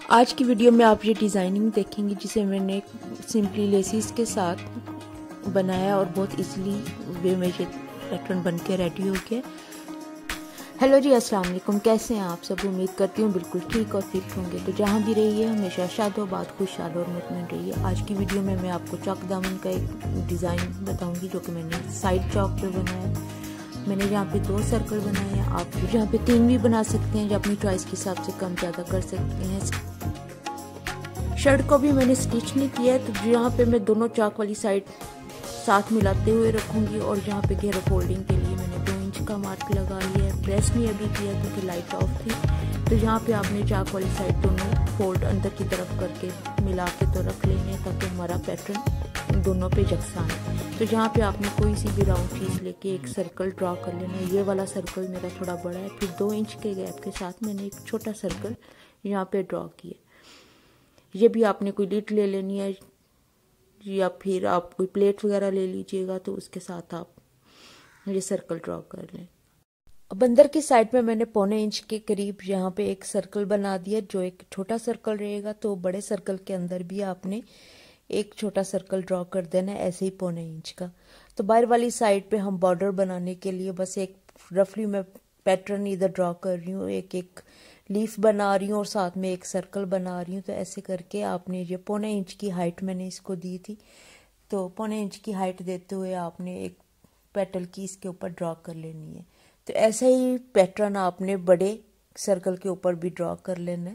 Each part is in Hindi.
आज की वीडियो में आप ये डिज़ाइनिंग देखेंगे जिसे मैंने सिंपली लेसिस के साथ बनाया और बहुत इजीली वे में ये पैटर्न बन के रेडी हो गया। हेलो जी, अस्सलाम वालेकुम। कैसे हैं आप सब? उम्मीद करती हूँ बिल्कुल ठीक और फिट होंगे। तो जहाँ भी रहिए हमेशा शादोबाद, खुशहाल और मुतमईन रहिए। आज की वीडियो में मैं आपको चौक दामन का एक डिज़ाइन बताऊँगी जो कि मैंने साइड चौक पे बनाया। मैंने यहाँ पे 2 सर्कल बनाए हैं। आप यहाँ पे 3 भी बना सकते हैं, जो अपनी चॉइस के हिसाब से कम ज़्यादा कर सकते हैं। शर्ट को भी मैंने स्टिच नहीं किया है, तो यहाँ पे मैं दोनों चौक वाली साइड साथ मिलाते हुए रखूँगी। और यहाँ पे घेरा फोल्डिंग के लिए मैंने 2 इंच का मार्क लगा लिया है। प्रेस नहीं अभी किया क्योंकि लाइट ऑफ थी। तो यहाँ पे आपने चौक वाली साइड दोनों फोल्ड अंदर की तरफ करके मिला के तो रख लेने हैं ताकि हमारा पैटर्न दोनों पे यकसा है। तो यहाँ पे आपने कोई सी भी राउंड चीज़ लेके एक सर्कल ड्रॉ कर लेना है। ये वाला सर्कल मेरा थोड़ा बड़ा है, फिर 2 इंच के गैप के साथ मैंने एक छोटा सर्कल यहाँ पे ड्रॉ किया। ये भी आपने कोई लीड ले लेनी है या फिर आप कोई प्लेट वगैरह ले लीजिएगा, तो उसके साथ आप ये सर्कल ड्रॉ कर लें। अब अंदर की साइड में मैंने 1.25 इंच के करीब यहाँ पे एक सर्कल बना दिया, जो एक छोटा सर्कल रहेगा। तो बड़े सर्कल के अंदर भी आपने एक छोटा सर्कल ड्रॉ कर देना है, ऐसे ही 1.25 इंच का। तो बाहर वाली साइड पे हम बॉर्डर बनाने के लिए बस एक रफली मैं पैटर्न इधर ड्रॉ कर रही हूँ, एक एक लीफ बना रही हूँ और साथ में एक सर्कल बना रही हूँ। तो ऐसे करके आपने ये 1.25 इंच की हाइट मैंने इसको दी थी, तो 1.25 इंच की हाइट देते हुए आपने एक पेटल की इसके ऊपर ड्रॉ कर लेनी है। तो ऐसा ही पैटर्न आपने बड़े सर्कल के ऊपर भी ड्रॉ कर लेना है।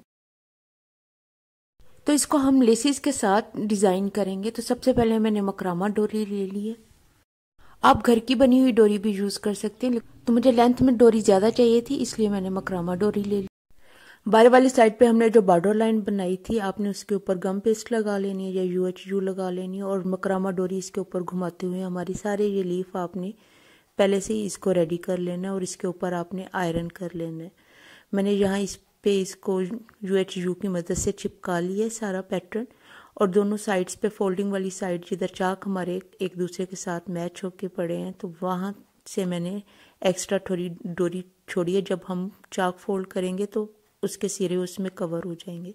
तो इसको हम लेसिस के साथ डिज़ाइन करेंगे। तो सबसे पहले मैंने मकरामा डोरी ले ली है। आप घर की बनी हुई डोरी भी यूज़ कर सकते हैं, तो मुझे लेंथ में डोरी ज़्यादा चाहिए थी, इसलिए मैंने मकरामा डोरी ले ली। बाहर वाली साइड पे हमने जो बॉर्डर लाइन बनाई थी, आपने उसके ऊपर गम पेस्ट लगा लेनी है या UHU लगा लेनी है और मकरामा डोरी इसके ऊपर घुमाते हुए हमारी सारे ये लीफ आपने पहले से ही इसको रेडी कर लेना है और इसके ऊपर आपने आयरन कर लेना है। मैंने यहाँ इस पे इसको UHU की मदद से चिपका लिया है सारा पैटर्न। और दोनों साइड्स पे फोल्डिंग वाली साइड जिधर चाक हमारे एक दूसरे के साथ मैच होके पड़े हैं, तो वहाँ से मैंने एक्स्ट्रा थोड़ी डोरी छोड़ी है। जब हम चाक फोल्ड करेंगे तो उसके सिरे उसमें कवर हो जाएंगे।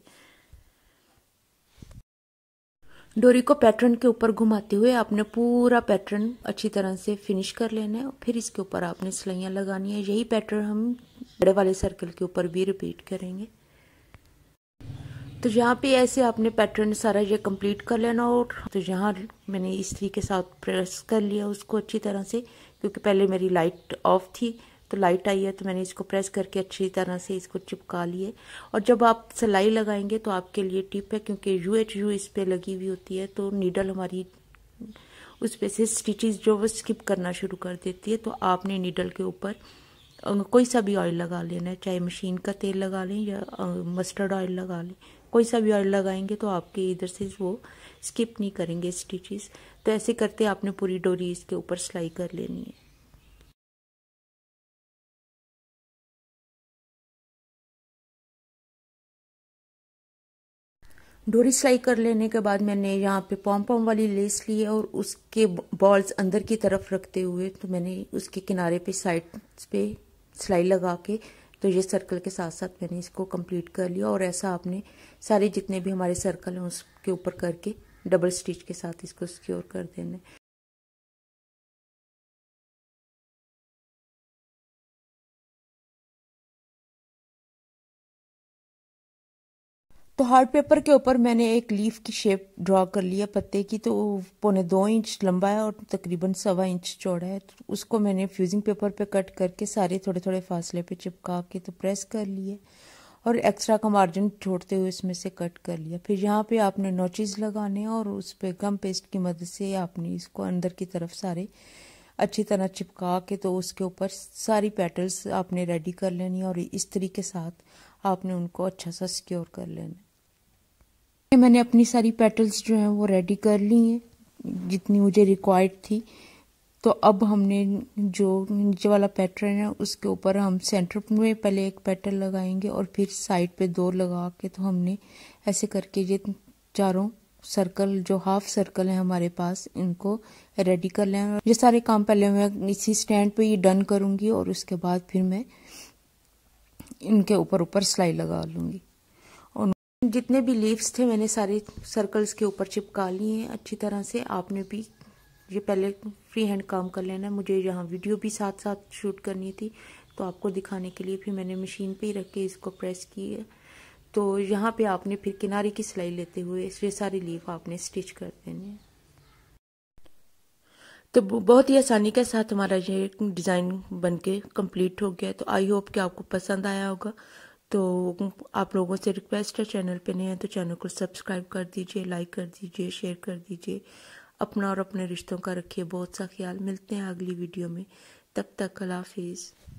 डोरी को पैटर्न के ऊपर घुमाते हुए आपने पूरा पैटर्न अच्छी तरह से फिनिश कर लेना है और फिर इसके ऊपर आपने सिलाइयाँ लगानी है। यही पैटर्न हम बड़े वाले सर्कल के ऊपर भी रिपीट करेंगे। तो यहाँ पे ऐसे आपने पैटर्न सारा ये कंप्लीट कर लेना। और तो यहाँ मैंने इस्त्री के साथ प्रेस कर लिया उसको अच्छी तरह से, क्योंकि पहले मेरी लाइट ऑफ थी तो लाइट आई है, तो मैंने इसको प्रेस करके अच्छी तरह से इसको चिपका लिए। और जब आप सिलाई लगाएंगे तो आपके लिए टिप है, क्योंकि UHU इस पे लगी हुई होती है तो नीडल हमारी उस पे से स्टिचेस जो वो स्किप करना शुरू कर देती है। तो आपने नीडल के ऊपर कोई सा भी ऑयल लगा लेना है, चाहे मशीन का तेल लगा लें या मस्टर्ड ऑयल लगा लें। कोई सा भी ऑयल लगाएंगे तो आपके इधर से वो स्किप नहीं करेंगे स्टिचेस। तो ऐसे करते आपने पूरी डोरी इसके ऊपर सिलाई कर लेनी है। डोरी सिलाई कर लेने के बाद मैंने यहाँ पे पॉम पॉम वाली लेस ली है और उसके बॉल्स अंदर की तरफ रखते हुए तो मैंने उसके किनारे पे साइड पे सिलाई लगा के तो ये सर्कल के साथ साथ मैंने इसको कंप्लीट कर लिया। और ऐसा आपने सारे जितने भी हमारे सर्कल हैं उसके ऊपर करके डबल स्टिच के साथ इसको सिक्योर कर देना है। तो हार्ड पेपर के ऊपर मैंने एक लीफ की शेप ड्रॉ कर लिया पत्ते की। तो 1.25 इंच लंबा है और तकरीबन 1.25 इंच चौड़ा है। तो उसको मैंने फ्यूजिंग पेपर पे कट करके सारे थोड़े थोड़े फासले पे चिपका के तो प्रेस कर लिए और एक्स्ट्रा का मार्जिन छोड़ते हुए इसमें से कट कर लिया। फिर यहाँ पे आपने नोचेस लगाने और उस पर गम पेस्ट की मदद से आपने इसको अंदर की तरफ सारे अच्छी तरह चिपका के तो उसके ऊपर सारी पेटल्स आपने रेडी कर लेनी और इस तरीके के साथ आपने उनको अच्छा सा सिक्योर कर लेना। मैंने अपनी सारी पेटल्स जो हैं वो रेडी कर ली हैं जितनी मुझे रिक्वायर्ड थी। तो अब हमने जो नीचे वाला पैटर्न है उसके ऊपर हम सेंटर में पहले एक पेटल लगाएंगे और फिर साइड पे 2 लगा के तो हमने ऐसे करके ये चारों सर्कल जो हाफ सर्कल है हमारे पास इनको रेडी कर लें। ये सारे काम पहले मैं इसी स्टैंड पे ही डन करूंगी और उसके बाद फिर मैं इनके ऊपर सिलाई लगा लूंगी। जितने भी लीव्स थे मैंने सारे सर्कल्स के ऊपर चिपका लिए हैं अच्छी तरह से। आपने भी ये पहले फ्री हैंड काम कर लेना है। मुझे यहाँ वीडियो भी साथ साथ शूट करनी थी, तो आपको दिखाने के लिए फिर मैंने मशीन पे ही रख के इसको प्रेस की है। तो यहाँ पे आपने फिर किनारे की सिलाई लेते हुए ये सारी लीफ आपने स्टिच कर देने हैं। तो बहुत ही आसानी के साथ हमारा ये डिज़ाइन बनके कंप्लीट हो गया। तो आई होप कि आपको पसंद आया होगा। तो आप लोगों से रिक्वेस्ट है, चैनल पे नए हैं तो चैनल को सब्सक्राइब कर दीजिए, लाइक कर दीजिए, शेयर कर दीजिए। अपना और अपने रिश्तों का रखिए बहुत सा ख्याल। मिलते हैं अगली वीडियो में, तब तक अल्लाह हाफिज़।